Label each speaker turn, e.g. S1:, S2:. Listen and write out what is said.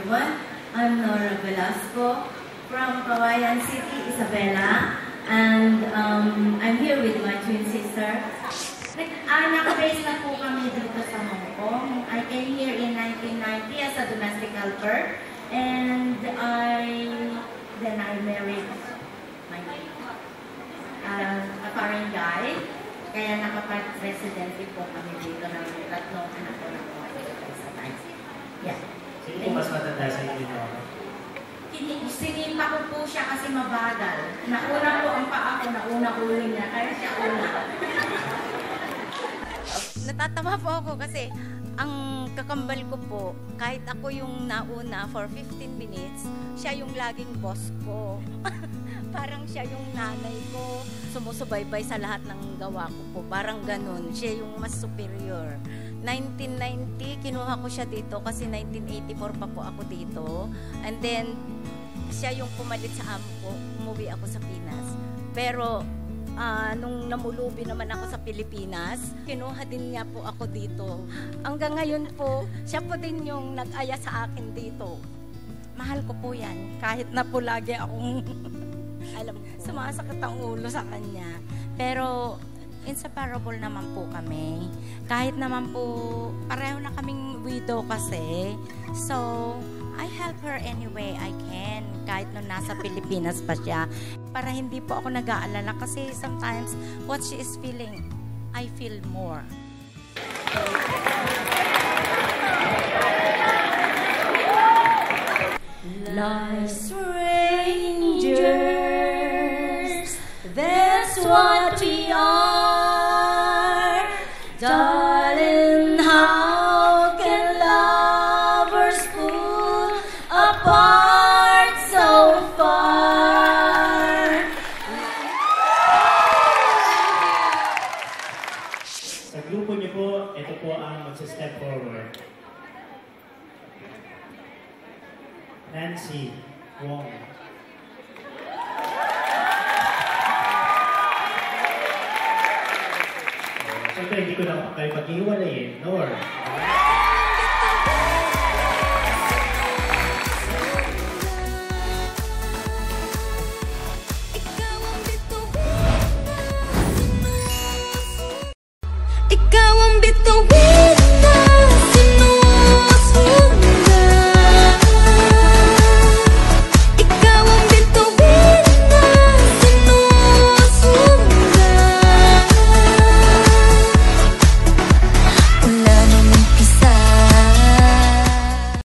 S1: everyone. I'm Nora Velasco from Kawayan City, Isabela, and I'm here with my twin sister. Naka-base na po kami dito sa Hong Kong. I came here in 1990 as a domestic helper, and then I married my a foreign guy. Kaya nakapag-resident po kami dito ng tatlong anak ko na po sa time. Yeah.
S2: Sino po mas matanda sa inyo ito?
S1: Sinimpa ko po siya kasi mabagal. Nauna po ang paa ko, nauna ulo niya, kaya siya una.
S3: Natatawa po ako kasi ang kakambal ko po, kahit ako yung nauna for 15 minutes, siya yung laging boss ko. Parang siya yung nanay ko. Sumusubaybay sa lahat ng gawa ko po. Parang ganun. Siya yung mas superior. 1990, kinuha ko siya dito kasi 1984 pa po ako dito. And then, siya yung pumalit sa amo ko. Umuwi ako sa Pinas. Pero, nung namulubi naman ako sa Pilipinas, kinuha din niya po ako dito. Hanggang ngayon po, siya po din yung nag-aya sa akin dito. Mahal ko po yan. Kahit na po lagi akong, alam ko, sumasakit ang ulo sa kanya. Pero, inseparable naman po kami. Kahit naman po, pareho na kaming widow kasi. So, I help her any way I can. Kahit nung nasa Pilipinas pa siya. Para hindi po ako nag-aalala kasi sometimes what she is feeling, I feel more.
S1: Like strangers, that's what we are. Darling, how can lovers pull apart so far?
S2: Sa grupo niyo po, ito po ang magsa-step forward. Nancy Wong. Siyempre, hindi ko na kayo pag-iwalayin. Nor.